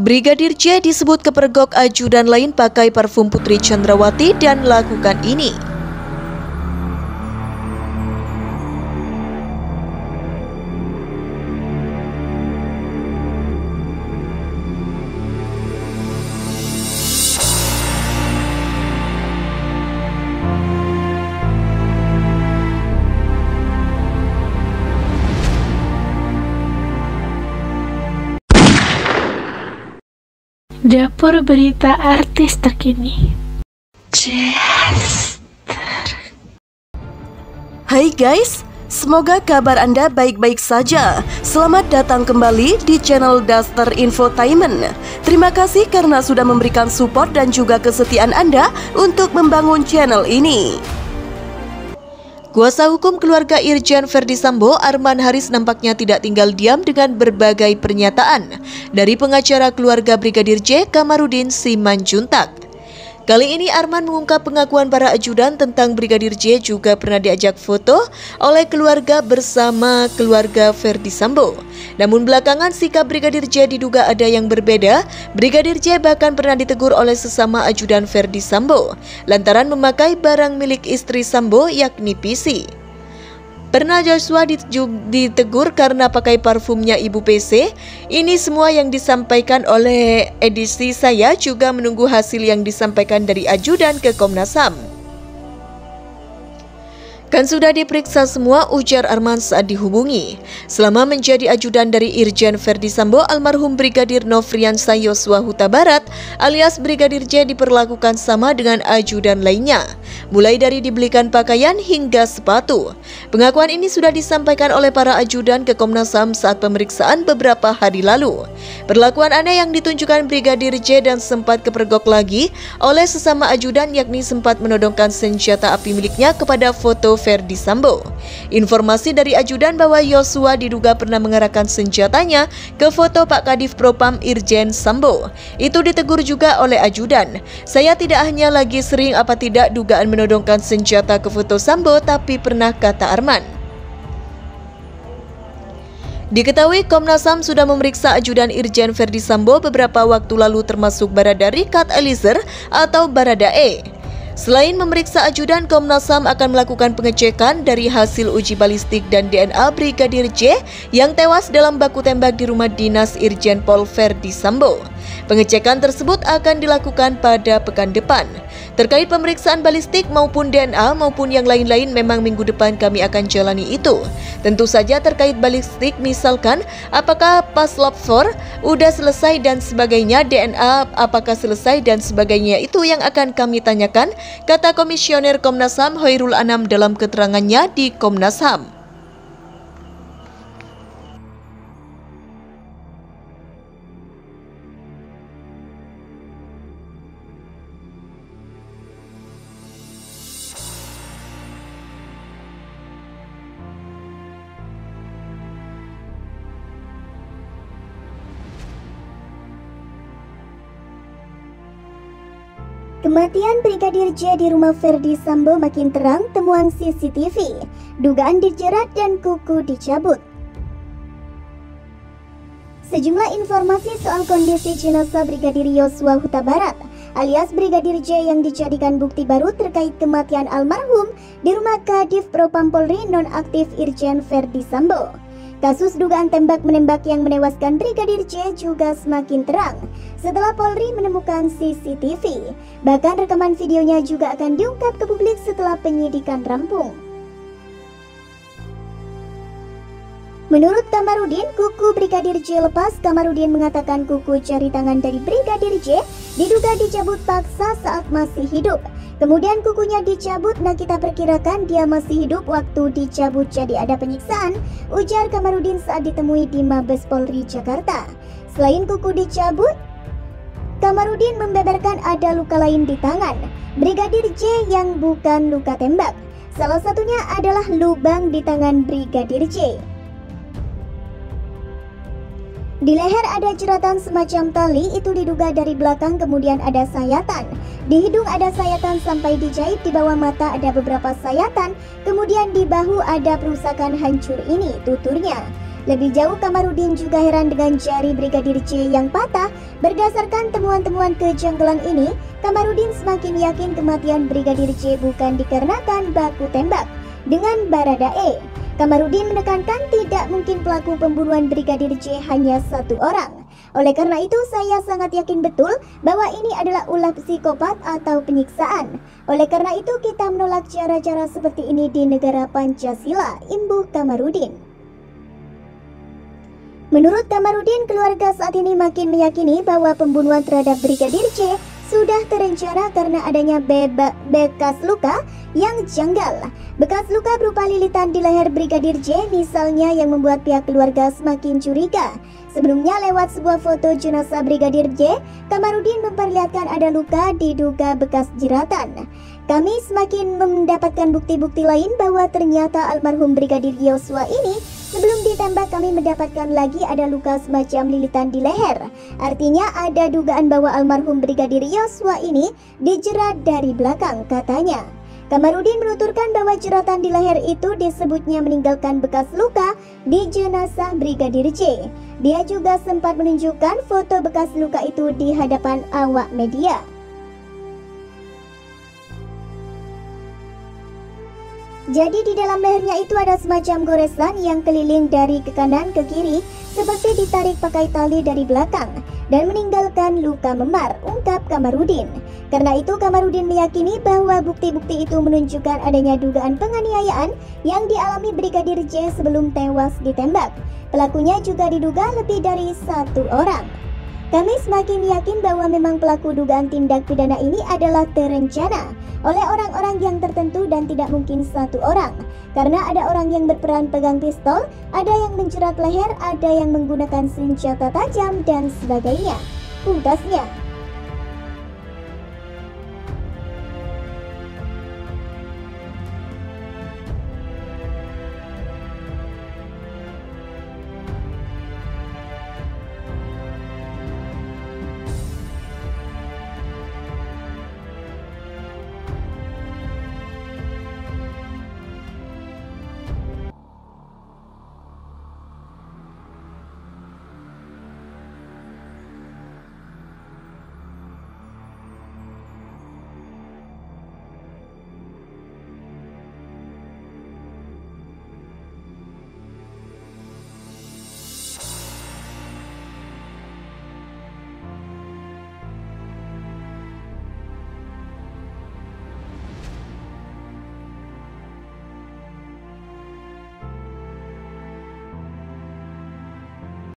Brigadir J disebut kepergok ajudan lain pakai parfum Putri Chandrawati dan lakukan ini. Dapur berita artis terkini. Hai guys, semoga kabar Anda baik-baik saja. Selamat datang kembali di channel Daster Infotainment. Terima kasih karena sudah memberikan support dan juga kesetiaan Anda untuk membangun channel ini. Kuasa hukum keluarga Irjen Verdi Sambo, Arman Haris, nampaknya tidak tinggal diam dengan berbagai pernyataan dari pengacara keluarga Brigadir J, Kamarudin Simanjuntak. Kali ini Arman mengungkap pengakuan para ajudan tentang Brigadir J juga pernah diajak foto oleh keluarga bersama keluarga Verdi Sambo. Namun belakangan sikap Brigadir J diduga ada yang berbeda. Brigadir J bahkan pernah ditegur oleh sesama ajudan Verdi Sambo lantaran memakai barang milik istri Sambo yakni PC. Pernah Joshua ditegur karena pakai parfumnya Ibu PC. Ini semua yang disampaikan oleh edisi saya, juga menunggu hasil yang disampaikan dari ajudan ke Komnas HAM. Kan sudah diperiksa semua, ujar Arman saat dihubungi. Selama menjadi ajudan dari Irjen Verdi Sambo, almarhum Brigadir Nofriansah Yosua Huta Barat alias Brigadir J diperlakukan sama dengan ajudan lainnya, mulai dari dibelikan pakaian hingga sepatu. Pengakuan ini sudah disampaikan oleh para ajudan ke Komnas HAM saat pemeriksaan beberapa hari lalu. Perlakuan aneh yang ditunjukkan Brigadir J dan sempat kepergok lagi oleh sesama ajudan, yakni sempat menodongkan senjata api miliknya kepada foto Verdi Sambo. Informasi dari ajudan bahwa Yosua diduga pernah mengarahkan senjatanya ke foto Pak Kadif Propam Irjen Sambo. Itu ditegur juga oleh ajudan. Saya tidak hanya lagi sering apa tidak dugaan menodongkan senjata ke foto Sambo, tapi pernah, kata Arman. Diketahui Komnas HAM sudah memeriksa ajudan Irjen Verdi Sambo beberapa waktu lalu, termasuk Barada Richard Eliezer atau Baradae. Selain memeriksa ajudan, Komnas HAM akan melakukan pengecekan dari hasil uji balistik dan DNA Brigadir J yang tewas dalam baku tembak di rumah dinas Irjen Pol Verdi Sambo. Pengecekan tersebut akan dilakukan pada pekan depan. Terkait pemeriksaan balistik maupun DNA maupun yang lain-lain, memang minggu depan kami akan jalani itu. Tentu saja terkait balistik, misalkan apakah paslop 4 udah selesai dan sebagainya, DNA apakah selesai dan sebagainya, itu yang akan kami tanyakan, kata Komisioner Komnas HAM Hoirul Anam dalam keterangannya di Komnas HAM. Kematian Brigadir J di rumah Verdi Sambo makin terang, temuan CCTV, dugaan dijerat dan kuku dicabut. Sejumlah informasi soal kondisi jenazah Brigadir Yosua Huta Barat alias Brigadir J yang dijadikan bukti baru terkait kematian almarhum di rumah Kadif Propam Polri nonaktif Irjen Verdi Sambo. Kasus dugaan tembak-menembak yang menewaskan Brigadir J juga semakin terang setelah Polri menemukan CCTV. Bahkan rekaman videonya juga akan diungkap ke publik setelah penyidikan rampung. Menurut Kamarudin, kuku Brigadir J lepas. Kamarudin mengatakan kuku jari tangan dari Brigadir J diduga dicabut paksa saat masih hidup. Kemudian kukunya dicabut. Nah, kita perkirakan dia masih hidup waktu dicabut, jadi ada penyiksaan, ujar Kamarudin saat ditemui di Mabes Polri Jakarta. Selain kuku dicabut, Kamarudin membeberkan ada luka lain di tangan Brigadir J yang bukan luka tembak. Salah satunya adalah lubang di tangan Brigadir J. Di leher ada jeratan semacam tali, itu diduga dari belakang, kemudian ada sayatan. Di hidung ada sayatan sampai dijahit, di bawah mata ada beberapa sayatan, kemudian di bahu ada perusakan hancur, ini tuturnya. Lebih jauh, Kamarudin juga heran dengan jari Brigadir J yang patah. Berdasarkan temuan-temuan kejanggalan ini, Kamarudin semakin yakin kematian Brigadir J bukan dikarenakan baku tembak dengan Baradae. Kamarudin menekankan tidak mungkin pelaku pembunuhan Brigadir J hanya satu orang. Oleh karena itu, saya sangat yakin betul bahwa ini adalah ulah psikopat atau penyiksaan. Oleh karena itu, kita menolak cara-cara seperti ini di negara Pancasila, imbuh Kamarudin. Menurut Kamarudin, keluarga saat ini makin meyakini bahwa pembunuhan terhadap Brigadir J sudah terencana karena adanya bekas luka yang janggal. Bekas luka berupa lilitan di leher Brigadir J misalnya yang membuat pihak keluarga semakin curiga. Sebelumnya, lewat sebuah foto jenazah Brigadir J, Kamarudin memperlihatkan ada luka diduga bekas jeratan. Kami semakin mendapatkan bukti-bukti lain bahwa ternyata almarhum Brigadir Yosua ini sebelum ditembak kami mendapatkan lagi ada luka semacam lilitan di leher. Artinya ada dugaan bahwa almarhum Brigadir Yosua ini dijerat dari belakang, katanya. Kamarudin menuturkan bahwa jeratan di leher itu disebutnya meninggalkan bekas luka di jenazah Brigadir J. Dia juga sempat menunjukkan foto bekas luka itu di hadapan awak media. Jadi di dalam lehernya itu ada semacam goresan yang keliling dari ke kanan ke kiri seperti ditarik pakai tali dari belakang dan meninggalkan luka memar, ungkap Kamarudin. Karena itu Kamarudin meyakini bahwa bukti-bukti itu menunjukkan adanya dugaan penganiayaan yang dialami Brigadir J sebelum tewas ditembak. Pelakunya juga diduga lebih dari satu orang. Kami semakin yakin bahwa memang pelaku dugaan tindak pidana ini adalah terencana oleh orang-orang yang tertentu dan tidak mungkin satu orang. Karena ada orang yang berperan pegang pistol, ada yang menjerat leher, ada yang menggunakan senjata tajam dan sebagainya, pungkasnya.